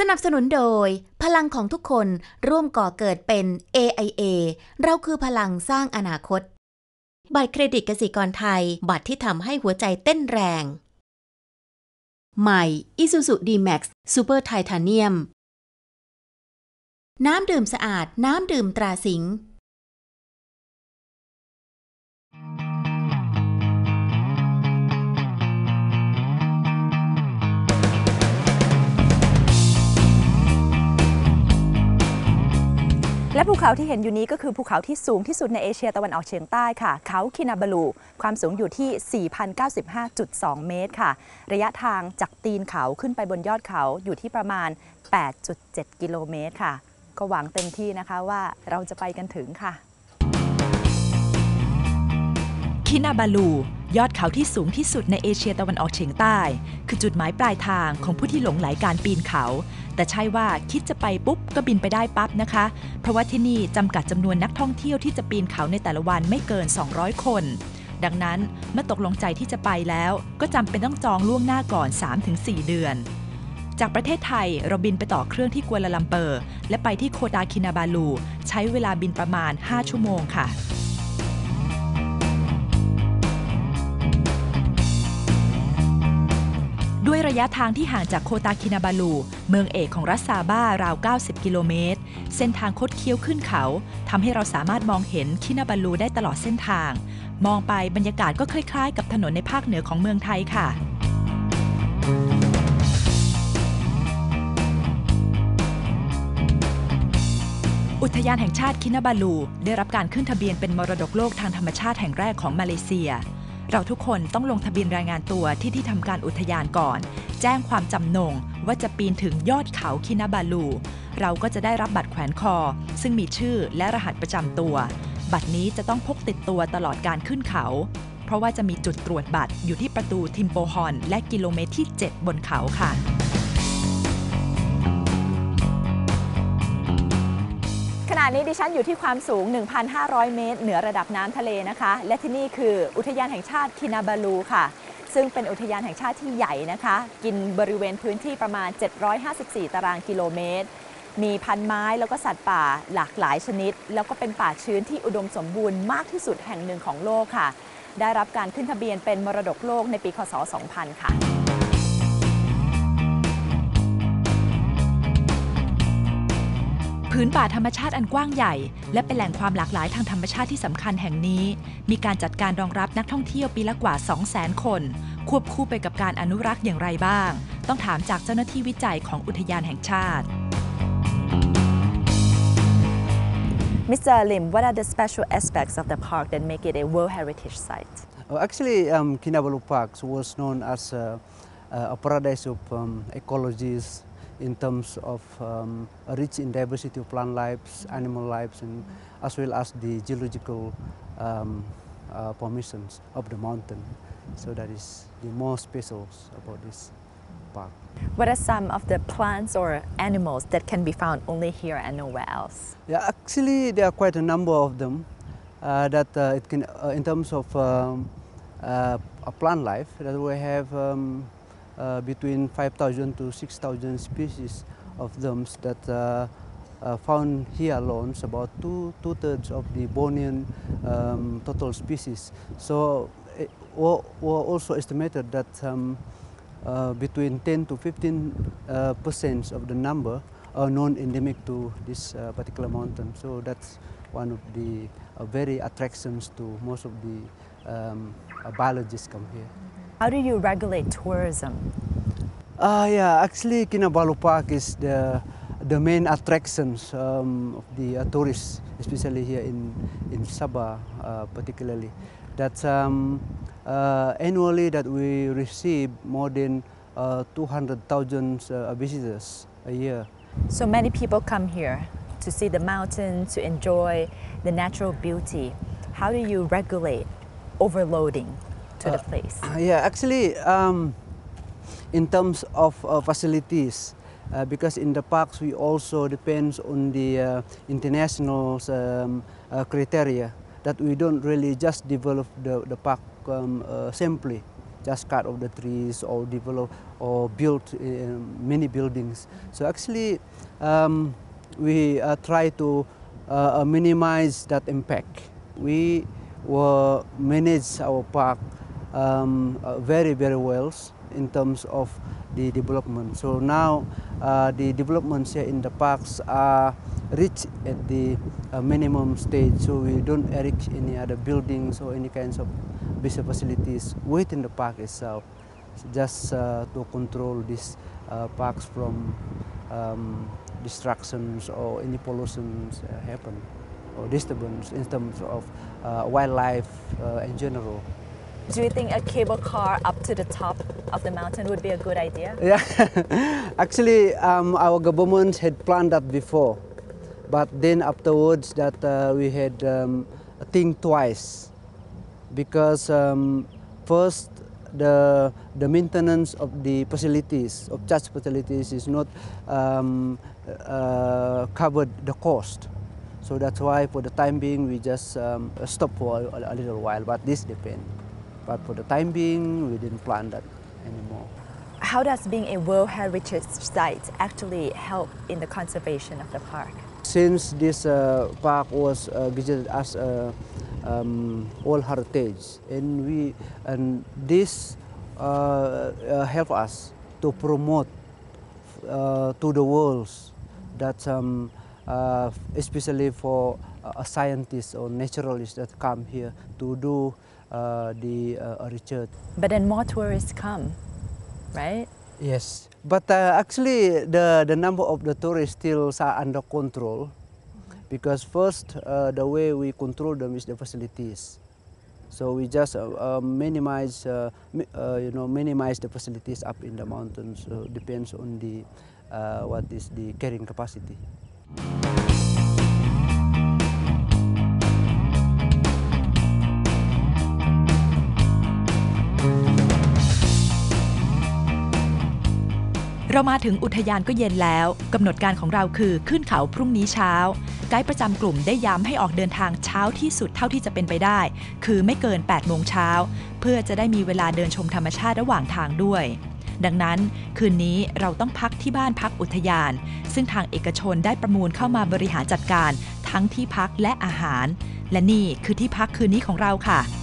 นับสนุนโดยพลังของทุกคนร่วมก่อเกิดเป็น AIA เราคือพลังสร้างอนาคตบัตรเครดิตกสิกรไทยบัตรที่ทำให้หัวใจเต้นแรงใหม่ Isuzu D-Max Super Titanium น้ำดื่มสะอาดน้ำดื่มตราสิงห์และภูเขาที่เห็นอยู่นี้ก็คือภูเขาที่สูงที่สุดในเอเชียตะวันออกเฉียงใต้ค่ะเขาคินาบาลูความสูงอยู่ที่ 4,095.2 เมตรค่ะระยะทางจากตีนเขาขึ้นไปบนยอดเขาอยู่ที่ประมาณ 8.7 กิโลเมตรค่ะก็หวังเต็มที่นะคะว่าเราจะไปกันถึงค่ะคินาบาลูยอดเขาที่สูงที่สุดในเอเชียตะวันออกเฉียงใต้คือจุดหมายปลายทางของผู้ที่หลงไหลการปีนเขาแต่ใช่ว่าคิดจะไปปุ๊บก็บินไปได้ปั๊บนะคะเพราะว่าที่นี่จำกัดจำนวนนักท่องเที่ยวที่จะปีนเขาในแต่ละวันไม่เกิน200คนดังนั้นเมื่อตกลงใจที่จะไปแล้วก็จำเป็นต้องจองล่วงหน้าก่อน 3-4 เดือนจากประเทศไทยเราบินไปต่อเครื่องที่กัวลาลัมเปอร์และไปที่โคตาคินาบาลูใช้เวลาบินประมาณ5 ชั่วโมงค่ะด้วยระยะทางที่ห่างจากโคตาคินาบาลูเมืองเอกของรัฐซาบ้าราว90กิโลเมตรเส้นทางคดเคี้ยวขึ้นเขาทำให้เราสามารถมองเห็นคินาบาลูได้ตลอดเส้นทางมองไปบรรยากาศก็คล้ายๆกับถนนในภาคเหนือของเมืองไทยค่ะอุทยานแห่งชาติคินาบาลูได้รับการขึ้นทะเบียนเป็นมรดกโลกทางธรรมชาติแห่งแรกของมาเลเซียเราทุกคนต้องลงทะเบียนรายงานตัวที่ทำการอุทยานก่อนแจ้งความจำนงว่าจะปีนถึงยอดเขาคินาบาลูเราก็จะได้รับบัตรแขวนคอซึ่งมีชื่อและรหัสประจำตัวบัตรนี้จะต้องพกติดตัวตลอดการขึ้นเขาเพราะว่าจะมีจุดตรวจบัตรอยู่ที่ประตูทิมโปฮอนและกิโลเมตรที่ 7 บนเขาค่ะขณะนี้ดิฉันอยู่ที่ความสูง 1,500 เมตรเหนือระดับน้ำทะเลนะคะและที่นี่คืออุทยานแห่งชาติคินาบาลูค่ะซึ่งเป็นอุทยานแห่งชาติที่ใหญ่นะคะกินบริเวณพื้นที่ประมาณ754ตารางกิโลเมตรมีพันไม้แล้วก็สัตว์ป่าหลากหลายชนิดแล้วก็เป็นป่าชื้นที่อุดมสมบูรณ์มากที่สุดแห่งหนึ่งของโลกค่ะได้รับการขึ้นทะเบียนเป็นมรดกโลกในปีค.ศ. 2000 ค่ะพื้นป่าธรรมชาติอันกว้างใหญ่และเป็นแหล่งความหลากหลายทางธรรมชาติที่สำคัญแห่งนี้มีการจัดการรองรับนักท่องเที่ยวปีละกว่า 200,000 คนควบคู่ไปกับการอนุรักษ์อย่างไรบ้างต้องถามจากเจ้าหน้าที่วิจัยของอุทยานแห่งชาติ Mr. Lim, what are the special aspects of the park that make it a World Heritage Site? Actually, Kinabalu Park was known as a paradise of ecologies in terms of rich in diversity of plant lives, animal lives, and as well as the geological formations of the mountain. So that is the most special about this park. What are some of the plants or animals that can be found only here and nowhere else? Yeah, actually there are quite a number of them that it can, in terms of a plant life, that we have between 5,000 to 6,000 species of them that found here alone. It's about two-thirds of the Bornean total species. So it also estimated that between 10 to 15% of the number are non-endemic to this particular mountain. So that's one of the very attractions to most of the biologists come here. How do you regulate tourism? Yeah, actually Kinabalu Park is the main attractions of the tourists, especially here in Sabah particularly. That annually that we receive more than 200,000 visitors a year. So many people come here to see the mountain, to enjoy the natural beauty. How do you regulate overloading to the place? Yeah, actually in terms of facilities, because in the parks we also depends on the international criteria that we don't really just develop the park simply. just cut off the trees or develop or build many buildings. So actually, we try to minimize that impact. We will manage our park very well in terms of the development. So now the developments here in the parks are reached at the minimum stage. So we don't erect any other buildings or any kinds of basic facilities within the park itself, just to control these parks from distractions or any pollutions happen or disturbance in terms of wildlife in general. Do you think a cable car up to the top of the mountain would be a good idea? Yeah, actually, our government had planned that before, but then afterwards that we had think twice, because first the maintenance of the facilities of such facilities is not covered the cost. So that's why for the time being we just stop for a little while, but this depends. But for the time being, we didn't plan that anymore. How does being a World Heritage Site actually help in the conservation of the park? Since this park was gazetted as World Heritage, and this help us to promote to the world that especially for scientists or naturalists that come here to do the research. But then more tourists come, right? Yes, but actually the number of the tourists still are under control, because first the way we control them is the facilities. So we just minimize the facilities up in the mountains. So depends on the what is the carrying capacity. เรามาถึงอุทยานก็เย็นแล้วกำหนดการของเราคือขึ้นเขาพรุ่งนี้เช้าไกด์ประจำกลุ่มได้ย้ำให้ออกเดินทางเช้าที่สุดเท่าที่จะเป็นไปได้คือไม่เกิน 8 โมงเช้าเพื่อจะได้มีเวลาเดินชมธรรมชาติระหว่างทางด้วยดังนั้นคืนนี้เราต้องพักที่บ้านพักอุทยานซึ่งทางเอกชนได้ประมูลเข้ามาบริหารจัดการทั้งที่พักและอาหารและนี่คือที่พักคืนนี้ของเราค่ะ